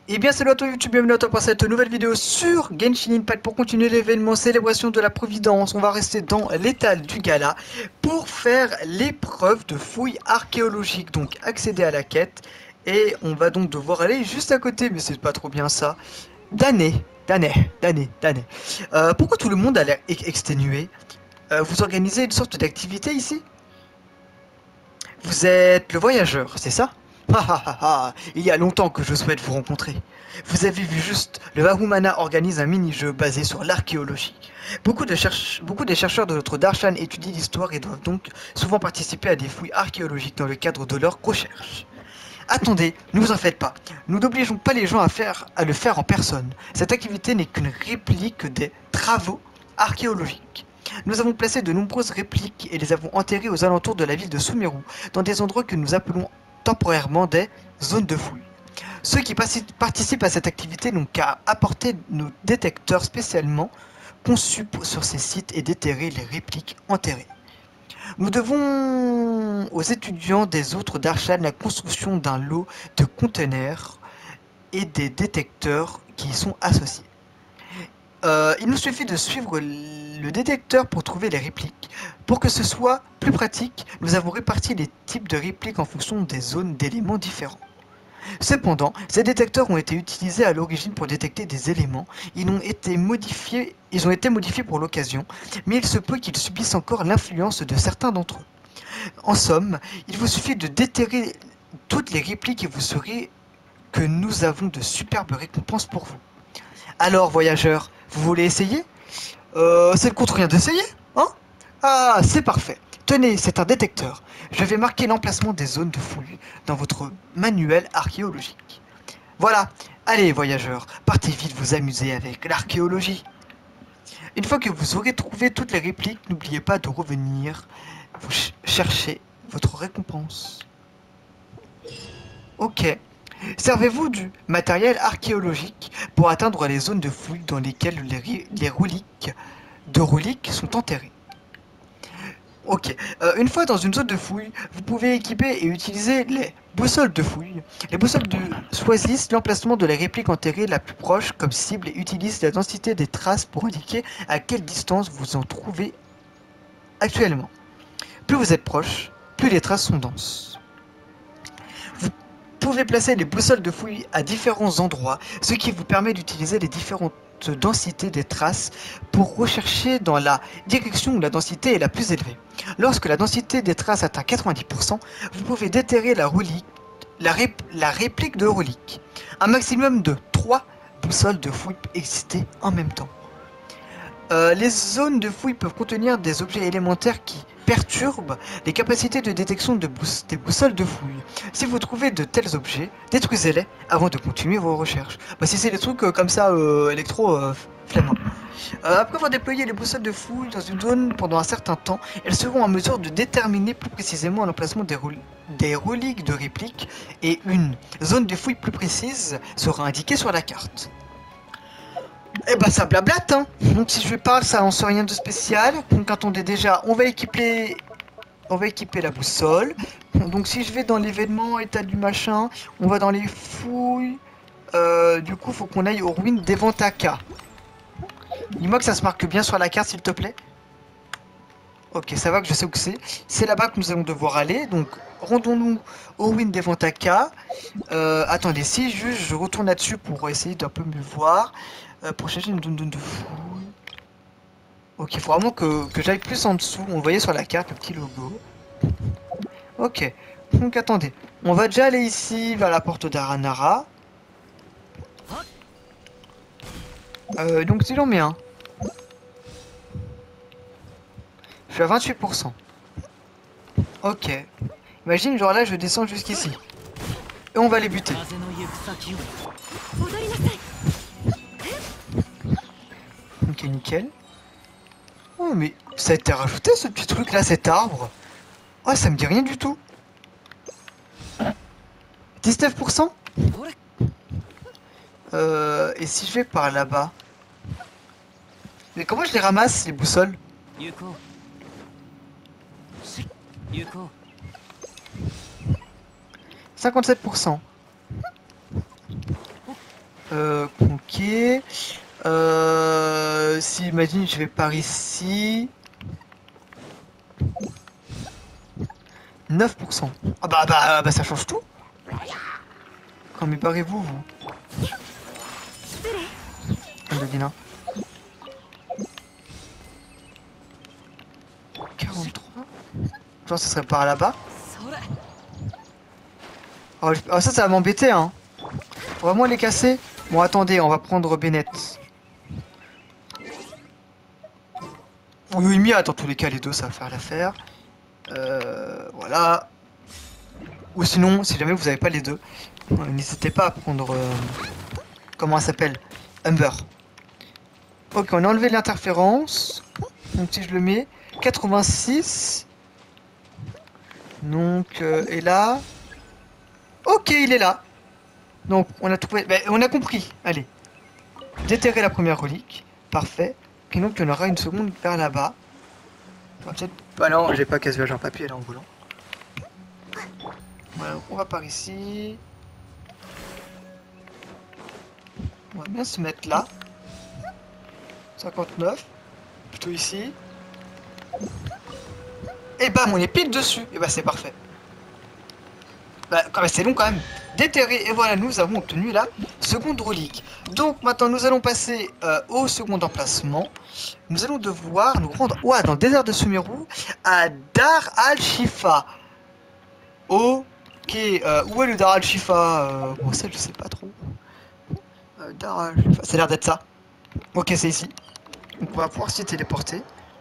Et bien salut à toi YouTube, bienvenue à toi pour cette nouvelle vidéo sur Genshin Impact pour continuer l'événement Célébration de la Providence. On va rester dans l'étal du gala pour faire l'épreuve de fouilles archéologiques, donc accéder à la quête. Et on va donc devoir aller juste à côté, mais c'est pas trop bien ça, d'année. Pourquoi tout le monde a l'air exténué? Vous organisez une sorte d'activité ici? Vous êtes le voyageur, c'est ça? Ah ah ah ah, il y a longtemps que je souhaite vous rencontrer. Vous avez vu juste, le Vahumana organise un mini-jeu basé sur l'archéologie. Beaucoup des chercheurs de notre Darshan étudient l'histoire et doivent donc souvent participer à des fouilles archéologiques dans le cadre de leurs recherches. Attendez, ne vous en faites pas. Nous n'obligeons pas les gens à le faire en personne. Cette activité n'est qu'une réplique des travaux archéologiques. Nous avons placé de nombreuses répliques et les avons enterrées aux alentours de la ville de Sumeru, dans des endroits que nous appelons temporairement des zones de fouille. Ceux qui participent à cette activité n'ont qu'à apporter nos détecteurs spécialement conçus sur ces sites et déterrer les répliques enterrées. Nous devons aux étudiants des autres Darshan la construction d'un lot de conteneurs et des détecteurs qui y sont associés. Il nous suffit de suivre le détecteur pour trouver les répliques. Pour que ce soit plus pratique, nous avons réparti les types de répliques en fonction des zones d'éléments différents. Cependant, ces détecteurs ont été utilisés à l'origine pour détecter des éléments. Ils ont été modifiés pour l'occasion, mais il se peut qu'ils subissent encore l'influence de certains d'entre eux. En somme, il vous suffit de déterrer toutes les répliques et vous saurez que nous avons de superbes récompenses pour vous. Alors, voyageurs, vous voulez essayer? C'est le contre rien d'essayer, hein? Ah, c'est parfait. Tenez, c'est un détecteur. Je vais marquer l'emplacement des zones de fouille dans votre manuel archéologique. Voilà. Allez, voyageurs, partez vite vous amuser avec l'archéologie. Une fois que vous aurez trouvé toutes les répliques, n'oubliez pas de revenir vous chercher votre récompense. Ok. Servez-vous du matériel archéologique pour atteindre les zones de fouille dans lesquelles les reliques sont enterrées. Ok. Une fois dans une zone de fouille, vous pouvez équiper et utiliser les boussoles de fouille. Les choisissent l'emplacement de la réplique enterrée la plus proche comme cible et utilisent la densité des traces pour indiquer à quelle distance vous en trouvez actuellement. Plus vous êtes proche, plus les traces sont denses. Vous pouvez placer les boussoles de fouille à différents endroits, ce qui vous permet d'utiliser les différentes densités des traces pour rechercher dans la direction où la densité est la plus élevée. Lorsque la densité des traces atteint 90%, vous pouvez déterrer la réplique de relique. Un maximum de 3 boussoles de fouille peuvent exister en même temps. Les zones de fouille peuvent contenir des objets élémentaires qui perturbent les capacités de détection des boussoles de fouille. Si vous trouvez de tels objets, détruisez-les avant de continuer vos recherches. Bah, si c'est des trucs comme ça, flemmard. Après avoir déployé les boussoles de fouille dans une zone pendant un certain temps, elles seront en mesure de déterminer plus précisément l'emplacement des reliques de réplique et une zone de fouille plus précise sera indiquée sur la carte. Eh bah ça blablate hein. Donc si je parle ça on sait rien de spécial. Donc attendez déjà on va équiper la boussole. Donc si je vais dans l'événement état du machin, on va dans les fouilles. Du coup faut qu'on aille aux ruines d'Evantaka. Dis-moi que ça se marque bien sur la carte s'il te plaît. Ok ça va que je sais où que c'est. C'est là-bas que nous allons devoir aller. Donc rendons-nous aux ruines d'Evantaka. Attendez si je retourne là-dessus pour essayer d'un peu mieux voir. Pour chercher une zone de fouille. Ok, il faut vraiment que j'aille plus en dessous. On voyait sur la carte le petit logo. Ok, donc attendez. On va déjà aller ici vers la porte d'Aranara. Donc si l'on met un. Je suis à 28%. Ok. Imagine, genre là, je descends jusqu'ici. Et on va les buter. Ok, nickel. Oh, mais ça a été rajouté ce petit truc là, cet arbre. Oh, ça me dit rien du tout. 19%. Et si je vais par là-bas? Mais comment je les ramasse, les boussoles? 57%. Ok. Si, imagine, je vais par ici. 9%. Ah bah ça change tout. Quand mais barrez-vous, vous. Un devina. 43. Genre, ça serait par là-bas. Oh, ça va m'embêter, hein. Faut vraiment les casser. Bon, attendez, on va prendre Bennett. Oui, dans tous les cas, les deux, ça va faire l'affaire. Voilà. Ou sinon, si jamais vous n'avez pas les deux, n'hésitez pas à prendre... comment ça s'appelle? Humber. Ok, on a enlevé l'interférence. Donc si je le mets... 86. Donc, et là... Ok, il est là. Donc, on a trouvé... Ben, on a compris. Allez. Déterrer la première relique. Parfait. Et donc, il y en aura une seconde vers là-bas. Peut-être... Ah non, j'ai pas casse-vierge en papier, là, en volant. Voilà, on va par ici. On va bien se mettre là. 59. Plutôt ici. Et bam, on est pile dessus. Et bah c'est parfait. Bah, c'est long quand même. Déterré. Et voilà, nous avons obtenu la seconde relique. Donc maintenant, nous allons passer au second emplacement. Nous allons devoir nous rendre dans le désert de Sumeru à Dar al-Shifa. Ok. Où est le Dar al-Shifa bon, ça, je sais pas trop. Dar al-Shifa. Ça a l'air d'être ça. Ok, c'est ici. Donc on va pouvoir s'y téléporter.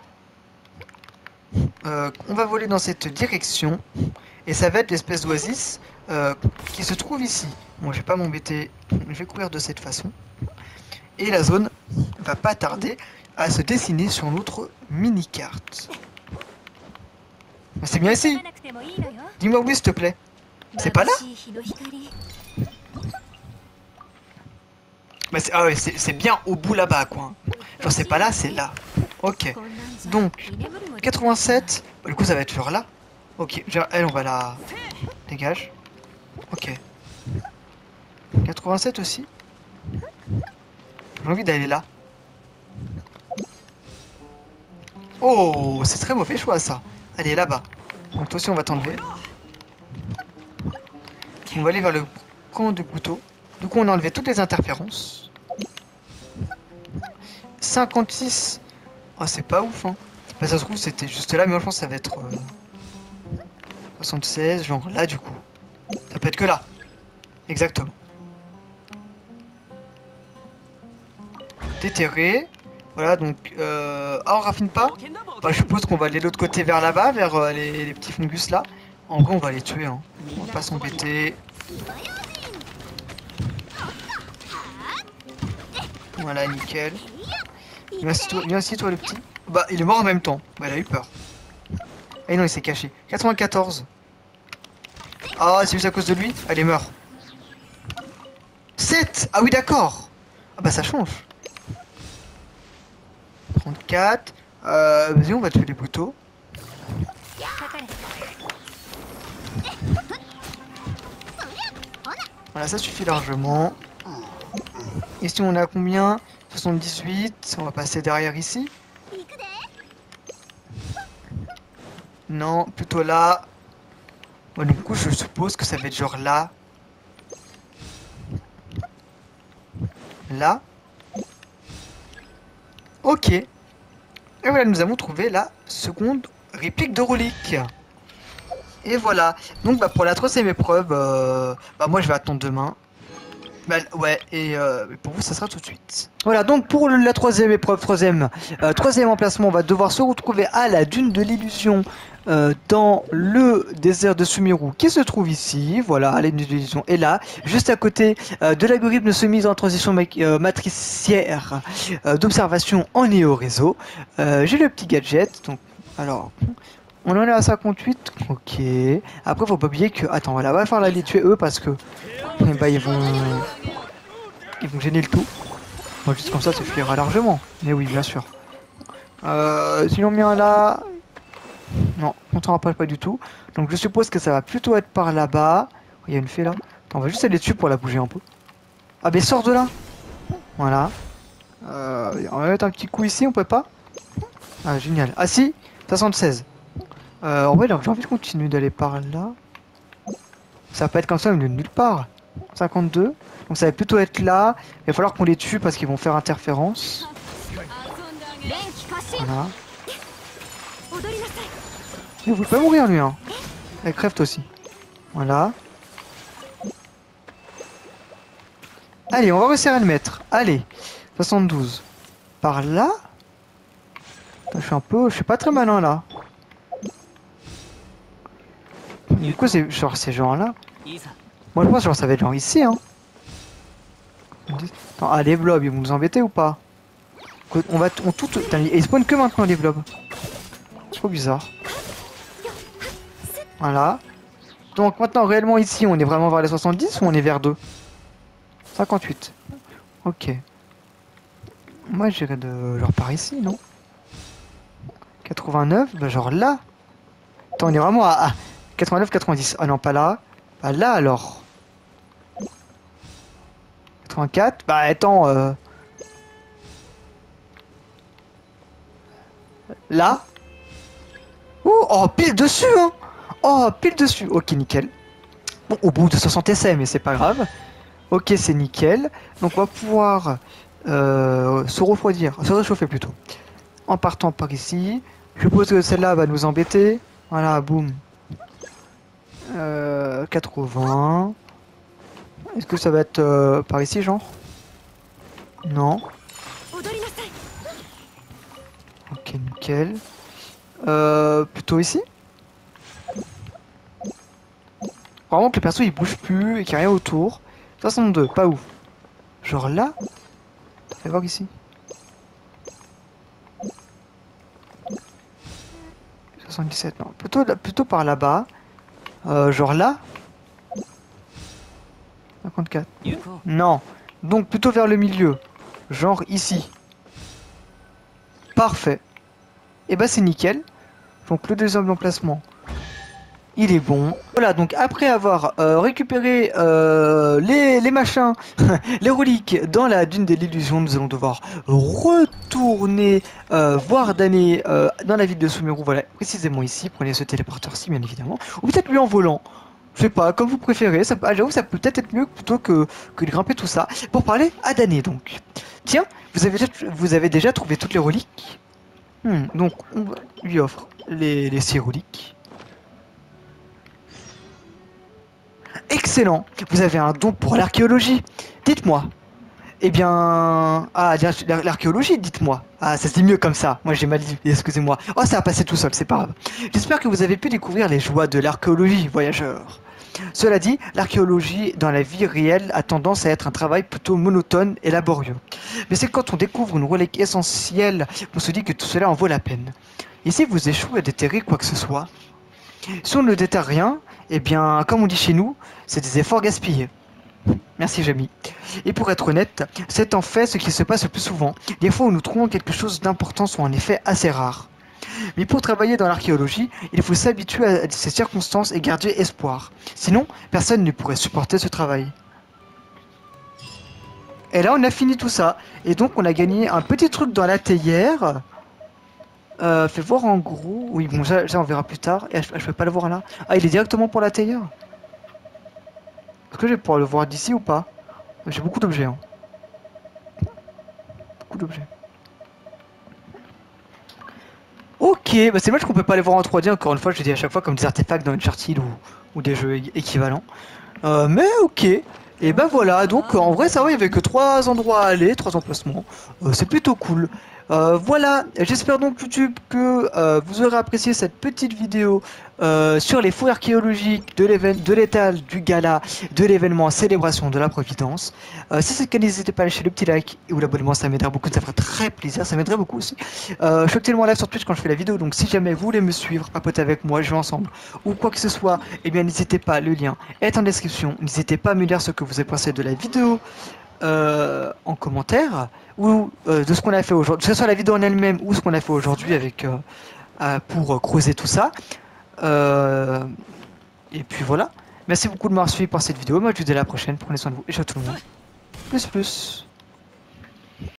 On va voler dans cette direction. Et ça va être l'espèce d'oasis qui se trouve ici. Bon, je vais pas m'embêter. Je vais courir de cette façon. Et la zone va pas tarder à se dessiner sur notre mini-carte. C'est bien ici. Dis-moi oui, s'il te plaît. C'est pas là? Bah ah ouais, c'est bien au bout là-bas, quoi. Genre, c'est pas là, c'est là. Ok. Donc, 87. Du coup, ça va être sur là. Ok. Elle, on va la... Dégage. Ok. 87 aussi. J'ai envie d'aller là. Oh, c'est très mauvais choix, ça. Allez, là-bas. Donc, toi aussi, on va t'enlever. On va aller vers le camp de couteau. Du coup, on a enlevé toutes les interférences. 56. Oh, c'est pas ouf, hein. Bah, ça se trouve, c'était juste là, mais moi, je pense que ça va être... 76, genre là, du coup. Ça peut être que là. Exactement. Déterré. Voilà, donc... Ah, on raffine pas. Bah, je suppose qu'on va aller de l'autre côté vers là-bas, vers les petits fungus là. En gros, on va les tuer, hein. On va pas s'embêter. Voilà, nickel. Viens ici, toi, le petit. Bah, il est mort en même temps. Bah, il a eu peur. Et non, il s'est caché. 94. Ah, c'est juste à cause de lui. Allez, meurt. 7. Ah oui, d'accord. Ah bah, ça change. 34. Vas-y, on va tuer les poteaux. Voilà, ça suffit largement. Ici, on a combien? 78. On va passer derrière ici. Non, plutôt là. Bon, du coup, je suppose que ça va être genre là. Là. Ok. Et voilà, nous avons trouvé la seconde réplique de relique. Et voilà. Donc, bah, pour la troisième épreuve, bah, moi, je vais attendre demain. Bah, ouais, et pour vous, ça sera tout de suite. Voilà, donc pour la troisième épreuve, troisième emplacement, on va devoir se retrouver à la dune de l'illusion dans le désert de Sumeru qui se trouve ici. Voilà, la dune de l'illusion est là, juste à côté de l'algorithme semi en transition matricière d'observation en néo-réseau. J'ai le petit gadget, donc alors... On en est à 58, ok. Après, faut pas oublier que... Attends, voilà, on va falloir les tuer eux parce que... bah, ils vont gêner le tout. Bon, juste comme ça suffira largement. Mais oui, bien sûr. Sinon, bien là... Non, on s'en rappelle pas du tout. Donc, je suppose que ça va plutôt être par là-bas. Il y a une fée là. Attends, on va juste aller dessus pour la bouger un peu. Ah ben sors de là. Voilà. On va mettre un petit coup ici, on peut pas? Ah génial. Ah si, 76. En vrai j'ai envie de continuer d'aller par là. Ça va pas être comme ça, mais de nulle part. 52. Donc ça va plutôt être là. Il va falloir qu'on les tue parce qu'ils vont faire interférence. Voilà. Il veut pas mourir lui hein. Elle crève toi aussi. Voilà. Allez, on va resserrer le maître. Allez. 72. Par là. Je suis pas très malin là. Du coup c'est genre ces gens là. Moi je pense genre ça va être genre ici hein. Attends, ah les blobs ils vont nous embêter ou pas? On tout. Putain, ils spawnent que maintenant les blobs. Trop bizarre. Voilà. Donc maintenant réellement ici on est vraiment vers les 70 ou on est vers 2? 58. Ok. Moi j'irais de genre par ici non? 89, bah genre là. Attends on est vraiment à 89, 90. Ah non pas là. Bah là alors. 84, bah attends là. Ouh, oh pile dessus hein. Oh pile dessus. Ok nickel. Bon au bout de 60 essais mais c'est pas grave. Ok c'est nickel. Donc on va pouvoir se refroidir, se réchauffer plutôt. En partant par ici. Je suppose que celle-là va nous embêter. Voilà boum. 80. Est-ce que ça va être par ici genre? Non. Ok nickel. Plutôt ici? Vraiment que le perso il bouge plus et qu'il n'y a rien autour. 62, pas ouf. Genre là? Fais voir ici. 77, non. Plutôt par là-bas. Genre là? 54. Non. Donc plutôt vers le milieu. Genre ici. Parfait. Et bah c'est nickel. Donc le deuxième emplacement. Il est bon. Voilà, donc après avoir récupéré les machins, les reliques dans la dune de l'illusion, nous allons devoir retourner voir Dané dans la ville de Sumeru. Voilà, précisément ici. Prenez ce téléporteur-ci, bien évidemment. Ou peut-être lui en volant. Je sais pas, comme vous préférez. J'avoue, ça peut peut-être être mieux plutôt que de grimper tout ça. Pour parler à Dané, donc. Tiens, vous avez déjà trouvé toutes les reliques? Donc, on lui offre les 6 reliques. Excellent. Vous avez un don pour l'archéologie. Dites-moi. Eh bien... Ah, l'archéologie, dites-moi. Ah, ça se dit mieux comme ça. Moi, j'ai mal dit. Excusez-moi. Oh, ça a passé tout seul, c'est pas grave. J'espère que vous avez pu découvrir les joies de l'archéologie, voyageurs. Cela dit, l'archéologie dans la vie réelle a tendance à être un travail plutôt monotone et laborieux. Mais c'est quand on découvre une relique essentielle qu'on se dit que tout cela en vaut la peine. Et si vous échouez à déterrer quoi que ce soit, si on ne déterre rien, eh bien, comme on dit chez nous, c'est des efforts gaspillés. Merci Jamie. Et pour être honnête, c'est en fait ce qui se passe le plus souvent. Des fois où nous trouvons quelque chose d'important sont en effet assez rares. Mais pour travailler dans l'archéologie, il faut s'habituer à ces circonstances et garder espoir. Sinon, personne ne pourrait supporter ce travail. Et là, on a fini tout ça. Et donc, on a gagné un petit truc dans la théière. Fais voir en gros. Oui, bon, ça on verra plus tard. Et je peux pas le voir là. Ah, il est directement pour la théière. Est-ce que je vais pouvoir le voir d'ici ou pas? J'ai beaucoup d'objets. Hein. Beaucoup d'objets. Ok, bah c'est dommage qu'on peut pas les voir en 3D. Encore une fois, je le dis à chaque fois comme des artefacts dans Uncharted ou des jeux équivalents. Mais ok. Et ben voilà, donc en vrai ça va, il y avait que 3 endroits à aller, 3 emplacements. C'est plutôt cool. Voilà, j'espère donc YouTube que vous aurez apprécié cette petite vidéo sur les fouilles archéologiques de l'étal du gala de l'événement Célébration de la Providence. Si c'est le cas, n'hésitez pas à lâcher le petit like ou l'abonnement, ça m'aiderait beaucoup, ça ferait très plaisir, ça m'aiderait beaucoup aussi. Je suis actuellement live sur Twitch quand je fais la vidéo, donc si jamais vous voulez me suivre, papoter avec moi, jouer ensemble ou quoi que ce soit, eh bien n'hésitez pas, le lien est en description. N'hésitez pas à me dire ce que vous avez pensé de la vidéo en commentaire ou de ce qu'on a fait aujourd'hui, que ce soit la vidéo en elle-même ou ce qu'on a fait aujourd'hui avec pour creuser tout ça. Et puis voilà. Merci beaucoup de m'avoir suivi pour cette vidéo. Moi je vous dis à la prochaine. Prenez soin de vous et ciao tout le monde. Plus plus.